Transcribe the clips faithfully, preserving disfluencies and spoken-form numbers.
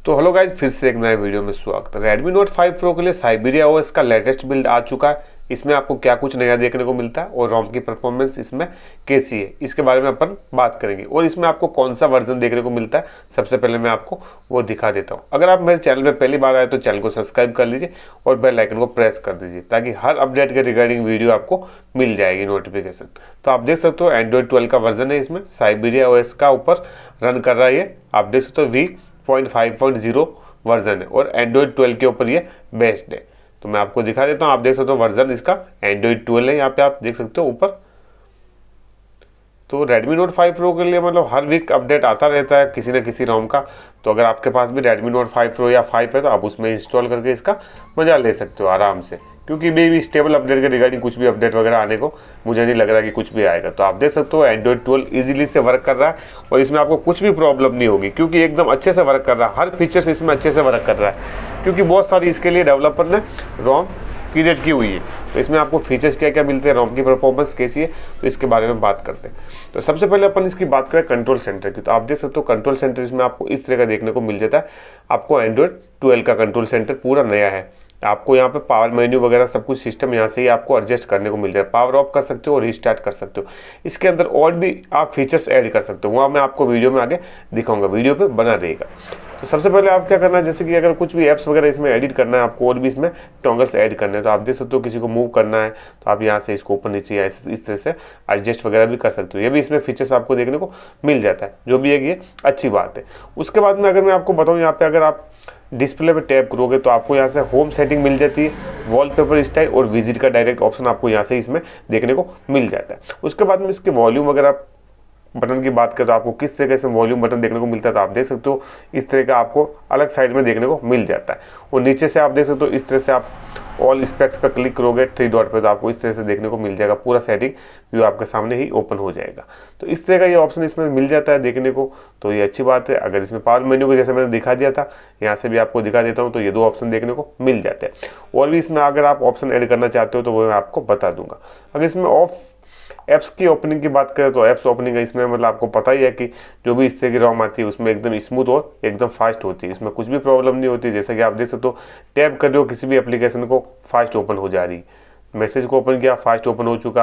तो hello guys, फिर से एक नए वीडियो में स्वागत है। Redmi Note फाइव Pro के लिए साइबेरिया ओएस का लेटेस्ट बिल्ड आ चुका है। इसमें आपको क्या कुछ नया देखने को मिलता है और रोम की परफॉर्मेंस इसमें कैसी है, इसके बारे में अपन बात करेंगे। और इसमें आपको कौन सा वर्जन देखने को मिलता है, सबसे पहले मैं आपको वो दिखा देता हूँ। अगर आप मेरे चैनल में पहली बार आए तो चैनल को सब्सक्राइब कर लीजिए और बेल आइकन को प्रेस कर दीजिए, ताकि हर अपडेट के रिगार्डिंग वीडियो आपको मिल जाएगी नोटिफिकेशन। तो आप देख सकते हो एंड्रॉइड ट्वेल्व का वर्जन है, इसमें साइबेरिया ओएस का ऊपर रन कर रहा है। ये आप देख सकते हो V point five point zero version है और एंड्रॉइड ट्वेल्व के ऊपर ये बेस्ड है। तो मैं आपको दिखा देता हूँ। आप देख सकते हो वर्जन इसका एंड्रॉइड ट्वेल्व है, यहाँ पे आप देख सकते हो ऊपर। तो Redmi Note फाइव Pro के लिए मतलब हर वीक अपडेट आता रहता है किसी न किसी रोम का। तो अगर आपके पास भी Redmi Note फाइव Pro या फाइव है तो आप उसमें इंस्टॉल करके इसका मजा ले सकते हो आराम से, क्योंकि मे भी स्टेबल अपडेट के रिगार्डिंग कुछ भी अपडेट वगैरह आने को मुझे नहीं लग रहा कि कुछ भी आएगा। तो आप देख सकते हो एंड्रॉइड ट्वेल्व इजीली से वर्क कर रहा है और इसमें आपको कुछ भी प्रॉब्लम नहीं होगी, क्योंकि एकदम अच्छे से वर्क कर रहा है। हर फीचर्स इसमें अच्छे से वर्क कर रहा है, क्योंकि बहुत सारी इसके लिए डेवलपर ने रोम क्रिएट की हुई है। तो इसमें आपको फीचर्स क्या क्या मिलते हैं, रोम की परफॉर्मेंस कैसी है, तो इसके बारे में बात करते हैं। तो सबसे पहले अपन इसकी बात करें कंट्रोल सेंटर की। तो आप देख सकते हो कंट्रोल सेंटर इसमें आपको इस तरह का देखने को मिल जाता है। आपको एंड्रॉइड ट्वेल्व का कंट्रोल सेंटर पूरा नया है। आपको यहाँ पे पावर मेन्यू वगैरह सब कुछ सिस्टम यहाँ से ही आपको एडजस्ट करने को मिल जाए। पावर ऑफ कर सकते हो और रीस्टार्ट कर सकते हो। इसके अंदर और भी आप फीचर्स ऐड कर सकते हो, वहाँ मैं आपको वीडियो में आगे दिखाऊंगा, वीडियो पे बना रहेगा। तो सबसे पहले आप क्या करना है, जैसे कि अगर कुछ भी ऐप्स वगैरह इसमें एडिट करना है आपको और भी इसमें टॉगल्स ऐड करने हैं, तो आप देख सकते हो किसी को मूव करना है तो आप यहाँ से इसको ऊपर नीचे या इस तरह से एडजस्ट वगैरह भी कर सकते हो। ये भी इसमें फीचर्स आपको देखने को मिल जाता है, जो भी है ये अच्छी बात है। उसके बाद में अगर मैं आपको बताऊँ, यहाँ पे अगर आप डिस्प्ले पे टैप करोगे तो आपको यहाँ से होम सेटिंग मिल जाती है, वॉलपेपर स्टाइल और विजिट का डायरेक्ट ऑप्शन आपको यहाँ से इसमें देखने को मिल जाता है। उसके बाद में इसके वॉल्यूम वगैरह बटन की बात करें तो आपको किस तरीके से वॉल्यूम बटन देखने को मिलता है, तो आप देख सकते हो इस तरह का आपको अलग साइड में देखने को मिल जाता है। और नीचे से आप देख सकते हो इस तरह से आप ऑल स्पेक्स का क्लिक करोगे थ्री डॉट पे तो आपको इस तरह से देखने को मिल जाएगा, पूरा सेटिंग व्यू आपके सामने ही ओपन हो जाएगा। तो इस तरह का ये ऑप्शन इसमें मिल जाता है देखने को, तो ये अच्छी बात है। अगर इसमें पावर मेन्यू को जैसे मैंने दिखा दिया था, यहाँ से भी आपको दिखा देता हूँ, तो ये दो ऑप्शन देखने को मिल जाते हैं। और भी इसमें अगर आप ऑप्शन ऐड करना चाहते हो तो वो मैं आपको बता दूंगा। अगर इसमें ऑफ ऐप्स की ओपनिंग की बात करें तो ऐप्स ओपनिंग इसमें मतलब आपको पता ही है कि जो भी इस तरह की रोम आती है उसमें एकदम स्मूथ और एकदम फास्ट होती है, इसमें कुछ भी प्रॉब्लम नहीं होती। जैसा कि आप देख सकते हो टैप कर रहे हो किसी भी एप्लीकेशन को, फास्ट ओपन हो जा रही। मैसेज को ओपन किया, फास्ट ओपन हो चुका।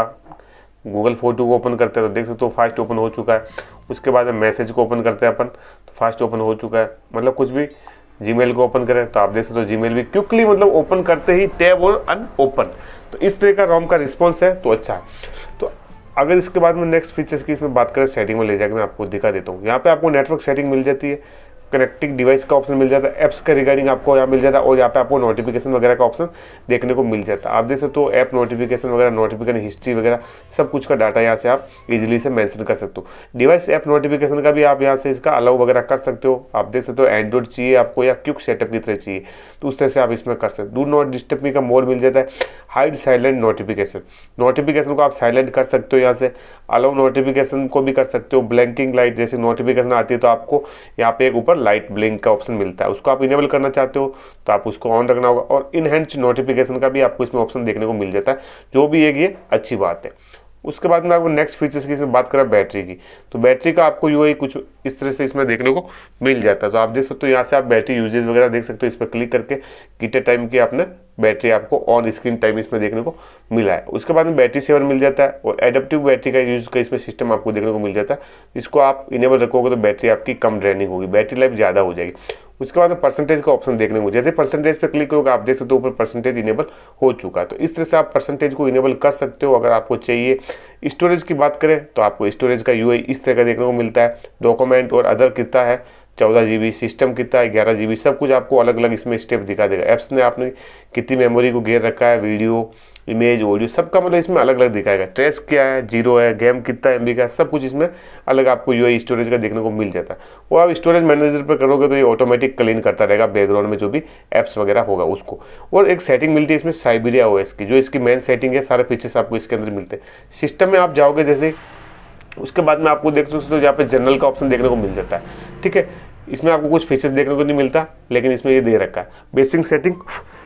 गूगल फोटो को ओपन करते हैं तो देख सकते हो फास्ट ओपन हो चुका है। उसके बाद मैसेज को ओपन करते हैं अपन तो फास्ट ओपन हो चुका है। मतलब कुछ भी जीमेल को ओपन करें तो आप देख सकते हो जीमेल भी क्विकली मतलब ओपन करते ही टैब और अन ओपन। तो इस तरह का रोम का रिस्पॉन्स है, तो अच्छा है। तो अगर इसके बाद में नेक्स्ट फीचर्स की इसमें बात करें, सेटिंग में ले जाकर मैं आपको दिखा देता हूँ। यहाँ पे आपको नेटवर्क सेटिंग मिल जाती है, कनेक्टिंग डिवाइस का ऑप्शन मिल जाता है, ऐप्स का रिगार्डिंग आपको यहाँ मिल जाता है और यहाँ पे आपको नोटिफिकेशन वगैरह का ऑप्शन देखने को मिल जाता है। आप देख सकते हो ऐप नोटिफिकेशन वगैरह, नोटिफिकेशन हिस्ट्री वगैरह सब कुछ का डाटा यहाँ से आप इजीली से मेंशन कर सकते हो। डिवाइस ऐप नोटिफिकेशन का भी आप यहाँ से इसका अलाउ वगैरह कर सकते हो। आप देख सकते हो एंड्रॉइड चाहिए आपको या क्विक सेटअप की तरह चाहिए तो उस तरह से आप इसमें कर सकते हो। डू नॉट डिस्टर्ब मी का मोड मिल जाता है, हाइड साइलेंट नोटिफिकेशन, नोटिफिकेशन को आप साइलेंट कर सकते हो यहाँ से, अलाउ नोटिफिकेशन को भी कर सकते हो। ब्लैंकिंग लाइट जैसी नोटिफिकेशन आती है तो आपको यहाँ पे एक ऊपर लाइट ब्लिंक का ऑप्शन मिलता है, उसको आप इनेबल करना चाहते हो तो आप उसको ऑन रखना होगा। और इनहेंस नोटिफिकेशन का भी आपको इसमें ऑप्शन देखने को मिल जाता है, जो भी एक ये अच्छी बात है। उसके बाद में आपको नेक्स्ट फीचर्स की इसमें बात करें बैटरी की, तो बैटरी का आपको यूआई कुछ इस तरह से इसमें देखने को मिल जाता है। तो आप देख सकते हो यहाँ से आप बैटरी यूजेज वगैरह देख सकते हो, इस पर क्लिक करके कितने टाइम की आपने बैटरी आपको ऑन स्क्रीन टाइम इसमें देखने को मिला है। उसके बाद में बैटरी सेवर मिल जाता है और एडेप्टिव बैटरी का यूज का इसमें सिस्टम आपको देखने को मिल जाता है। इसको आप इनेबल रखोगे तो बैटरी आपकी कम ड्रेनिंग होगी, बैटरी लाइफ ज़्यादा हो जाएगी। उसके बाद परसेंटेज का ऑप्शन देखने को, जैसे परसेंटेज पे क्लिक करोगे आप देख सकते हो ऊपर परसेंटेज इनेबल हो चुका है। तो इस तरह से आप परसेंटेज को इनेबल कर सकते हो अगर आपको चाहिए। स्टोरेज की बात करें तो आपको स्टोरेज का यूआई इस तरह का देखने को मिलता है। डॉक्यूमेंट और अदर कितना है, चौदह जी बी, सिस्टम कितना है ग्यारह जी बी, सब कुछ आपको अलग अलग इसमें स्टेप दिखा देगा। ऐप्स ने आपने कितनी मेमोरी को घेर रखा है, वीडियो, इमेज, ऑडियो सबका मतलब इसमें अलग अलग दिखाएगा। ट्रेस क्या है, जीरो है, गेम कितना एम बी का, सब कुछ इसमें अलग आपको यूआई स्टोरेज का देखने को मिल जाता है। वो आप स्टोरेज मैनेजर पर करोगे तो ये ऑटोमेटिक क्लीन करता रहेगा बैकग्राउंड में जो भी ऐप्स वगैरह होगा उसको। और एक सेटिंग मिलती है इसमें साइबेरिया ओएस की, जो इसकी मेन सेटिंग है, सारे फीचर्स आपको इसके अंदर मिलते हैं। सिस्टम में आप जाओगे जैसे, उसके बाद में आपको देख सकते हो यहाँ पे जनरल का ऑप्शन देखने को मिल जाता है। ठीक है, इसमें आपको कुछ फीचर्स देखने को नहीं मिलता, लेकिन इसमें ये दे रखा है बेसिक सेटिंग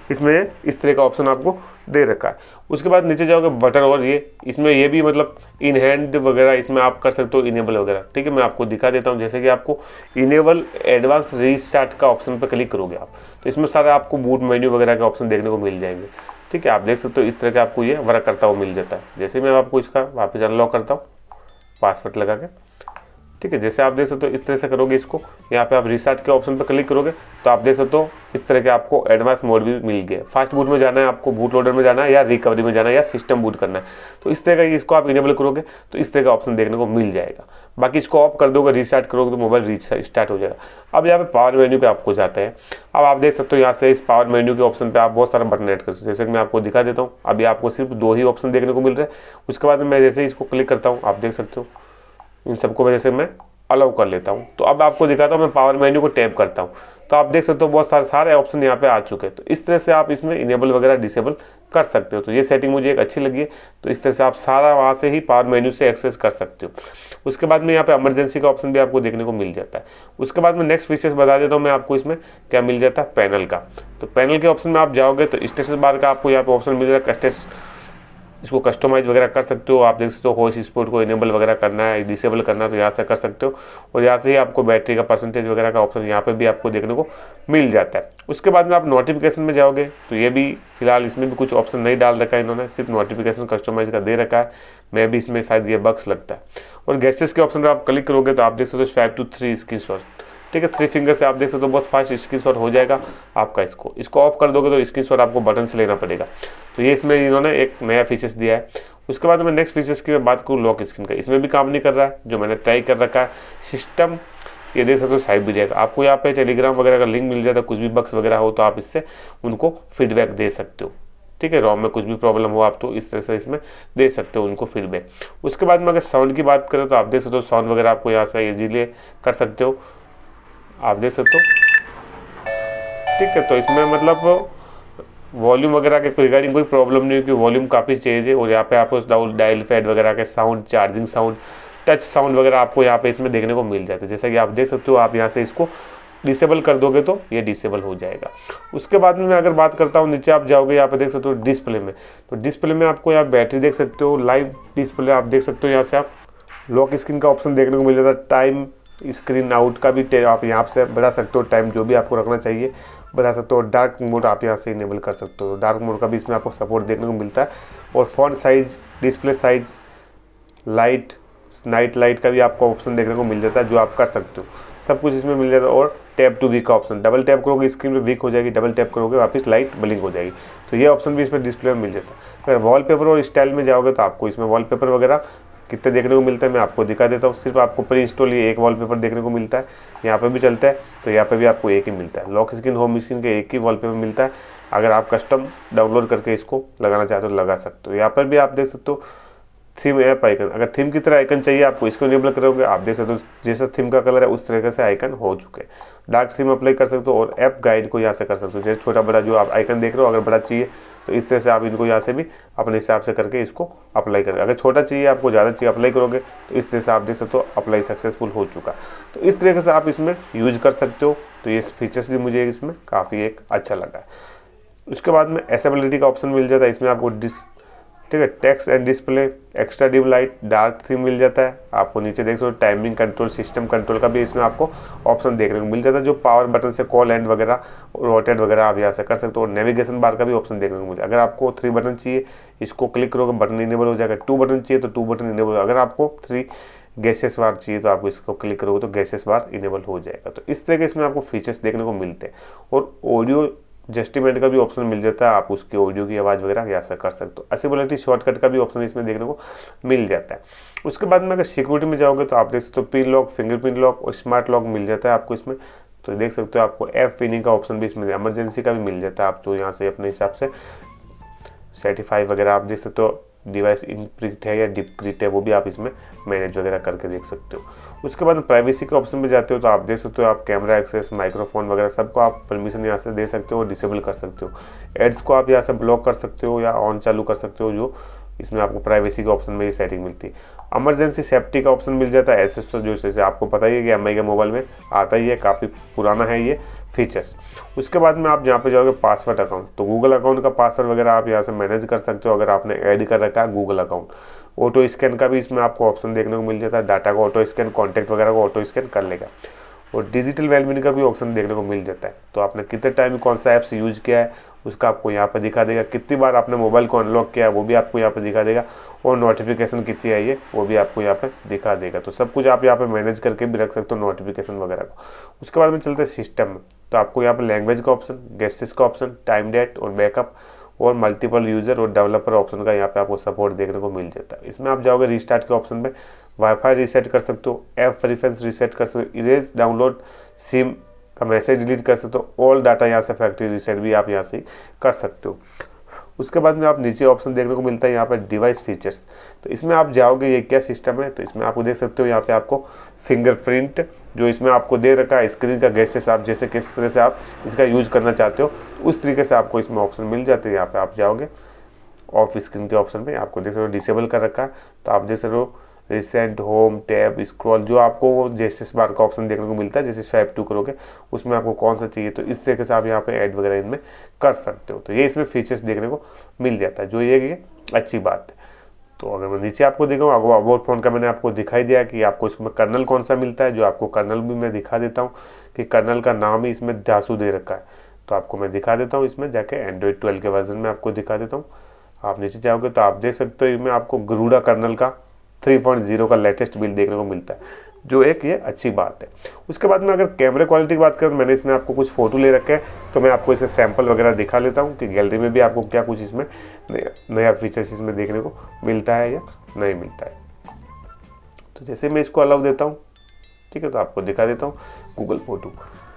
इसमें इस तरह का ऑप्शन आपको दे रखा है। उसके बाद नीचे जाओगे बटन, और ये इसमें ये भी मतलब इन हैंड वगैरह इसमें आप कर सकते हो, इनेबल वगैरह। ठीक है, मैं आपको दिखा देता हूँ। जैसे कि आपको इनेबल एडवांस रीस्टार्ट का ऑप्शन पर क्लिक करोगे आप, तो इसमें सारे आपको बूट मेन्यू वगैरह के ऑप्शन देखने को मिल जाएंगे। ठीक है, आप देख सकते हो इस तरह का आपको ये वर्क करता हुआ मिल जाता है। जैसे मैं आपको इसका वापस अनलॉक करता हूँ पासवर्ड लगा के। ठीक है, जैसे आप देख सकते हो इस तरह से करोगे इसको, यहाँ पे आप रिस्टार्ट के ऑप्शन पर क्लिक करोगे तो आप देख सकते हो इस तरह के आपको एडवांस मोड भी मिल गया। फास्ट बूट में जाना है आपको, बूट लोडर में जाना है, या रिकवरी में जाना है, या सिस्टम बूट करना है, तो इस तरह का इसको आप इनेबल करोगे तो इस तरह का ऑप्शन देखने को मिल जाएगा। बाकी इसको ऑफ कर दोगे, रिस्टार्ट करोगे तो मोबाइल रिस्टार्ट हो जाएगा। अब यहाँ पे पावर मेन्यू पे आपको जाते हैं। अब आप देख सकते हो यहाँ से इस पावर मेन्यू के ऑप्शन पे आप बहुत सारा बटन ऐड कर सकते हो। जैसे कि मैं आपको दिखा देता हूँ, अभी आपको सिर्फ दो ही ऑप्शन देखने को मिल रहे हैं। उसके बाद मैं जैसे इसको क्लिक करता हूँ, आप देख सकते हो इन सबको मैं जैसे मैं अलाउ कर लेता हूँ। तो अब आपको दिखाता हूँ, मैं पावर मेन्यू को टैप करता हूँ तो आप देख सकते हो बहुत सारे सारे ऑप्शन यहाँ पे आ चुके हैं। तो इस तरह से आप इसमें इनेबल वगैरह डिसेबल कर सकते हो। तो ये सेटिंग मुझे एक अच्छी लगी है। तो इस तरह से आप सारा वहाँ से ही पावर मेन्यू से एक्सेस कर सकते हो। उसके बाद में यहाँ पे इमरजेंसी का ऑप्शन भी आपको देखने को मिल जाता है। उसके बाद में नेक्स्ट फीचर्स बता देता हूँ मैं आपको, इसमें क्या मिल जाता है पैनल का। तो पैनल के ऑप्शन में आप जाओगे तो स्टेटस बार का आपको यहाँ पे ऑप्शन मिल जाएगा। स्टेटस इसको कस्टमाइज वगैरह कर सकते हो। आप देख सकते हो वॉइस स्पोर्ट को इनेबल वगैरह करना है, डिसेबल करना है तो यहाँ से कर सकते हो। और यहाँ से ही आपको बैटरी का परसेंटेज वगैरह का ऑप्शन यहाँ पे भी आपको देखने को मिल जाता है। उसके बाद में आप नोटिफिकेशन में जाओगे तो ये भी फिलहाल इसमें भी कुछ ऑप्शन नहीं डाल रखा है इन्होंने, सिर्फ नोटिफिकेशन कस्टमाइज का दे रखा है। मैं भी इसमें शायद ये बग्स लगता है। और गैसेस के ऑप्शन पर आप क्लिक करोगे तो आप देख सकते हो five two three screenshot. ठीक है, थ्री फिंगर से आप देख सकते हो बहुत फास्ट स्क्रीनशॉट हो जाएगा आपका। इसको इसको ऑफ कर दोगे तो स्क्रीनशॉट आपको बटन से लेना पड़ेगा। तो ये इसमें इन्होंने एक नया फीचर्स दिया है। उसके बाद मैं नेक्स्ट फीचर्स की मैं बात करूँ लॉक स्क्रीन का, इसमें भी काम नहीं कर रहा है जो मैंने ट्राई कर रखा है सिस्टम। ये देख सकते हो साइबेरिया का, आपको यहाँ पे टेलीग्राम वगैरह का लिंक मिल जाता है। कुछ भी बग्स वगैरह हो तो आप इससे उनको फीडबैक दे सकते हो। ठीक है, रोम में कुछ भी प्रॉब्लम हो आप तो इस तरह से इसमें दे सकते हो उनको फीडबैक। उसके बाद में अगर साउंड की बात करें तो आप देख सकते हो साउंड वगैरह आपको यहाँ से इजीली कर सकते हो, आप देख सकते हो। ठीक है, तो इसमें मतलब वॉल्यूम वगैरह के रिगार्डिंग कोई प्रॉब्लम नहीं है कि वॉल्यूम काफ़ी चेंज है। और यहाँ पे आपको डायल पैड वगैरह के sound, charging sound, touch sound वगैरह आपको यहाँ पे इसमें देखने को मिल जाता है। जैसा कि आप देख सकते हो, आप यहाँ से इसको डिसेबल कर दोगे तो ये डिसेबल हो जाएगा। उसके बाद में मैं अगर बात करता हूँ, नीचे आप जाओगे यहाँ पे देख सकते हो डिस्प्ले में, तो डिस्प्ले में आपको यहाँ बैटरी देख सकते हो, लाइव डिस्प्ले आप देख सकते हो। यहाँ से आप लॉक स्क्रीन का ऑप्शन देखने को मिल जाता है। टाइम स्क्रीन आउट का भी आप यहाँ से बढ़ा सकते हो, टाइम जो भी आपको रखना चाहिए बढ़ा सकते हो। डार्क मोड आप यहाँ से इनेबल कर सकते हो, डार्क मोड का भी इसमें आपको सपोर्ट देखने को मिलता है। और font size, display size, light, night light का भी आपको ऑप्शन देखने को मिल जाता है जो आप कर सकते हो, सब कुछ इसमें मिल जाता है। और टैप टू वीक का ऑप्शन, डबल टैप करोगे स्क्रीन पे वीक हो जाएगी, डबल टैप करोगे वापस लाइट ब्लिंक हो जाएगी। तो ये ऑप्शन भी इसमें डिस्प्ले में मिल जाता है। अगर वॉलपेपर और स्टाइल में जाओगे तो आपको इसमें वॉलपेपर वगैरह कितने देखने को मिलता है मैं आपको दिखा देता हूँ। सिर्फ आपको प्री इंस्टॉल ये एक वॉलपेपर देखने को मिलता है, यहाँ पे भी चलता है तो यहाँ पे भी आपको एक ही मिलता है। लॉक स्क्रीन, होम स्क्रीन के एक ही वॉलपेपर मिलता है। अगर आप कस्टम डाउनलोड करके इसको लगाना चाहते हो लगा सकते हो। यहाँ पर भी आप देख सकते हो थीम ऐप आइकन, अगर थीम की तरह आइकन चाहिए आपको इसको इनेबल करोगे, आप देख सकते हो जैसा थीम का कलर है उस तरीके से आइकन हो चुके हैं। डार्क थीम अप्लाई कर सकते हो और ऐप गाइड को यहाँ से कर सकते हो। जैसे छोटा बड़ा जो आप आइकन देख रहे हो, अगर बड़ा चाहिए तो इस तरह से आप इनको यहाँ से भी अपने हिसाब से करके इसको अप्लाई करें। अगर छोटा चाहिए आपको, ज़्यादा चाहिए अप्लाई करोगे तो इस तरह से आप देख सकते हो अप्लाई सक्सेसफुल हो चुका। तो इस तरीके से आप इसमें यूज कर सकते हो। तो ये फीचर्स भी मुझे इसमें काफ़ी एक अच्छा लगा है। उसके बाद में एसेबिलिटी का ऑप्शन मिल जाता है, इसमें आपको डिस ठीक है text and display, extra dim light, dark theme मिल जाता है। आपको नीचे देख सकते हो टाइमिंग कंट्रोल, सिस्टम कंट्रोल का भी इसमें आपको ऑप्शन देखने को मिल जाता है। जो पावर बटन से कॉल एंड वगैरह, रोटेट वगैरह आप यहाँ से कर सकते हो। और नेविगेशन बार का भी ऑप्शन देखने को मिलता है। अगर आपको थ्री बटन चाहिए इसको क्लिक करोगे बटन इनेबल हो जाएगा, टू बटन चाहिए तो टू बटन इनेबल। अगर आपको थ्री गैसेस बार चाहिए तो आपको इसको क्लिक करोगे तो गैसेस बार इनेबल हो जाएगा। तो इस तरह के इसमें आपको फीचर्स देखने को मिलते हैं। और ऑडियो जस्टिमेंट का भी ऑप्शन मिल जाता है, आप उसके ऑडियो की आवाज़ वगैरह यहाँ से कर सकते हो। एसेबिलिटी शॉर्टकट का भी ऑप्शन इसमें देखने को मिल जाता है। उसके बाद में अगर सिक्योरिटी में जाओगे तो आप देख सकते हो पिन लॉक, फिंगरप्रिंट लॉक और स्मार्ट लॉक मिल जाता है आपको इसमें। तो देख सकते हो आपको ऐप पिनिंग का ऑप्शन भी इसमें, इमरजेंसी का भी मिल जाता है। आप जो यहाँ से अपने हिसाब से सर्टिफाई वगैरह आप देख सकते हो, डिवाइस इनक्रिप्ट है या डिक्रिप्ट है वो भी आप इसमें मैनेज वगैरह करके देख सकते हो। उसके बाद प्राइवेसी के ऑप्शन में जाते हो तो आप देख सकते हो आप कैमरा एक्सेस, माइक्रोफोन वगैरह सबको आप परमिशन यहाँ से दे सकते हो और डिसेबल कर सकते हो। एड्स को आप यहाँ से ब्लॉक कर सकते हो या ऑन चालू कर सकते हो, जो इसमें आपको प्राइवेसी के ऑप्शन में ये सेटिंग मिलती है। इमरजेंसी सेफ्टी का ऑप्शन मिल जाता है। एस एस ओ जो जैसे आपको पता ही है कि एम आई के मोबाइल में आता ही है, काफ़ी पुराना है ये फीचर्स। उसके बाद में आप यहाँ पे जाओगे पासवर्ड अकाउंट, तो गूगल अकाउंट का पासवर्ड वगैरह आप यहाँ से मैनेज कर सकते हो अगर आपने ऐड कर रखा है गूगल अकाउंट। ऑटो स्कैन का भी इसमें आपको ऑप्शन देखने को मिल जाता है, डाटा को ऑटो स्कैन, कॉन्टैक्ट वगैरह को ऑटो स्कैन कर लेगा। और डिजिटल वेलबींग का भी ऑप्शन देखने को मिल जाता है, तो आपने कितने टाइम में कौन सा ऐप्स यूज किया है उसका आपको यहाँ पर दिखा देगा, कितनी बार आपने मोबाइल को अनलॉक किया है वो भी आपको यहाँ पर दिखा देगा, और नोटिफिकेशन कितनी आई है वो भी आपको यहाँ पे दिखा देगा। तो सब कुछ आप यहाँ पे मैनेज करके भी रख सकते हो नोटिफिकेशन वगैरह को। उसके बाद में चलते हैं सिस्टम में, तो आपको यहाँ पे लैंग्वेज का ऑप्शन, गेस्टेस का ऑप्शन, टाइम डेट और बैकअप और मल्टीपल यूजर और डेवलपर ऑप्शन का यहाँ पे आपको सपोर्ट देखने को मिल जाता है। इसमें आप जाओगे रीस्टार्ट के ऑप्शन में, वाईफाई रीसेट कर सकते हो, ऐप प्रेफरेंस रीसेट कर सकते हो, इरेज, डाउनलोड, सिम का मैसेज डिलीट कर सकते हो, ऑल डाटा यहाँ से फैक्ट्री रीसेट भी आप यहाँ से कर सकते हो। उसके बाद में आप नीचे ऑप्शन देखने को मिलता है यहाँ पर डिवाइस फीचर्स, तो इसमें आप जाओगे ये क्या सिस्टम है, तो इसमें आपको देख सकते हो यहाँ पे आपको फिंगरप्रिंट जो इसमें आपको दे रखा है, स्क्रीन का गेस्टेस आप जैसे किस तरह से आप इसका यूज करना चाहते हो उस तरीके से आपको इसमें ऑप्शन मिल जाते हैं। यहाँ पे आप जाओगे ऑफ स्क्रीन के ऑप्शन पे, आपको देख सकते हो डिसेबल कर रखा है, तो आप देख सकते हो रिसेंट, होम, टैब, स्क्रॉल, जो आपको जेस्टिस बार का ऑप्शन देखने को मिलता है जैसे स्वाइप टू करोगे उसमें आपको कौन सा चाहिए, तो इस तरीके से आप यहाँ पे ऐड वगैरह इनमें कर सकते हो। तो ये इसमें फीचर्स देखने को मिल जाता है, जो ये ये अच्छी बात है। तो अगर मैं नीचे आपको दिखाऊँ, अबाउट फोन का मैंने आपको दिखाई दिया कि आपको इसमें कर्नल कौन सा मिलता है, जो आपको कर्नल भी मैं दिखा देता हूँ कि कर्नल का नाम ही इसमें जासू दे रखा है, तो आपको मैं दिखा देता हूँ इसमें जाके एंड्रॉइड ट्वेल्व के वर्जन में आपको दिखा देता हूँ। आप नीचे जाओगे तो आप देख सकते हो इसमें आपको गरुड़ा कर्नल का थ्री पॉइंट ज़ीरो का लेटेस्ट बिल्ड देखने को मिलता है, जो एक ये अच्छी बात है। उसके बाद में अगर कैमरे क्वालिटी की बात करें तो मैंने इसमें आपको कुछ फोटो ले रखे हैं, तो मैं आपको इसे सैंपल वगैरह दिखा लेता हूँ कि गैलरी में भी आपको क्या कुछ इसमें नया फीचर्स इसमें देखने को मिलता है या नहीं मिलता है। तो जैसे मैं इसको अलाउ देता हूँ, ठीक है, तो आपको दिखा देता हूँ गूगल फोटो।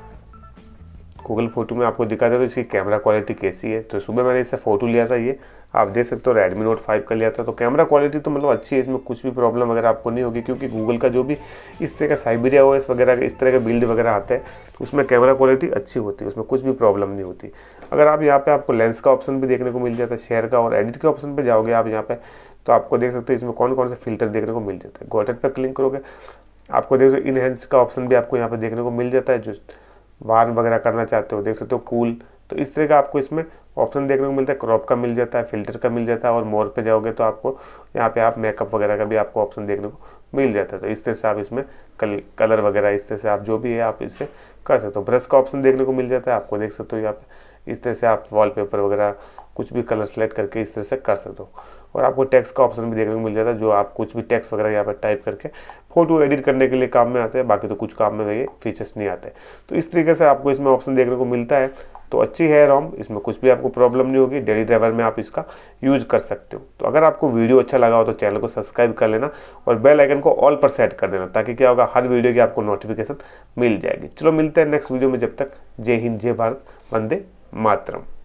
गूगल फोटो में आपको दिखा देता हूँ इसकी कैमरा क्वालिटी कैसी है। तो सुबह मैंने इससे फ़ोटो लिया था, ये आप देख सकते हो रेडमी नोट फाइव का लिया था, तो कैमरा क्वालिटी तो मतलब अच्छी है, इसमें कुछ भी प्रॉब्लम वगैरह आपको नहीं होगी, क्योंकि गूगल का जो भी इस तरह का साइबेरिया ओएस वगैरह इस तरह के बिल्ड वगैरह आता है तो उसमें कैमरा क्वालिटी अच्छी होती है, उसमें कुछ भी प्रॉब्लम नहीं होती। अगर आप यहाँ पे आपको लेंस का ऑप्शन भी देखने को मिल जाता है, शेयर का और एडिट के ऑप्शन पर जाओगे आप यहाँ पे, तो आपको देख सकते हो इसमें कौन कौन से फिल्टर देखने को मिल जाता है। गॉटेड पर क्लिक करोगे आपको देख सकते हो इनहेंस का ऑप्शन भी आपको यहाँ पे देखने को मिल जाता है, जो वार्न वगैरह करना चाहते हो देख सकते हो, कूल, तो इस तरह का आपको इसमें ऑप्शन देखने को मिलता है। क्रॉप का मिल जाता है, फिल्टर का मिल जाता है, और मोर पे जाओगे तो आपको यहाँ पे आप मेकअप वगैरह का भी आपको ऑप्शन देखने को मिल जाता है। तो इस तरह से आप इसमें कल कलर वगैरह इस तरह से आप जो भी है आप इससे कर सकते हो। ब्रश का ऑप्शन देखने को मिल जाता है, आपको देख सकते हो यहाँ पे इस तरह से आप वॉलपेपर वगैरह कुछ भी कलर सेलेक्ट करके इस तरह से कर सकते हो। और आपको टेक्स्ट का ऑप्शन भी देखने को मिल जाता है, जो आप कुछ भी टेक्स्ट वगैरह यहाँ पर टाइप करके फोटो एडिट करने के लिए काम में आते हैं, बाकी तो कुछ काम में ये फीचर्स नहीं आते। तो इस तरीके से आपको इसमें ऑप्शन देखने को मिलता है, तो अच्छी है रोम, इसमें कुछ भी आपको प्रॉब्लम नहीं होगी, डेली ड्राइवर में आप इसका यूज कर सकते हो। तो अगर आपको वीडियो अच्छा लगा हो तो चैनल को सब्सक्राइब कर लेना और बेल आइकन को ऑल पर सेट कर देना, ताकि क्या होगा हर वीडियो की आपको नोटिफिकेशन मिल जाएगी। चलो मिलते हैं नेक्स्ट वीडियो में, जब तक जय हिंद, जय भारत, वंदे मातरम।